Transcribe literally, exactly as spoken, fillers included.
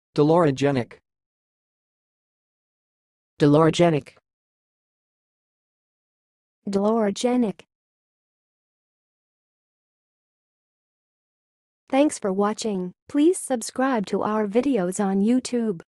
Dolorogenic. Dolorogenic. Dolorogenic. Thanks for watching. Please subscribe to our videos on YouTube.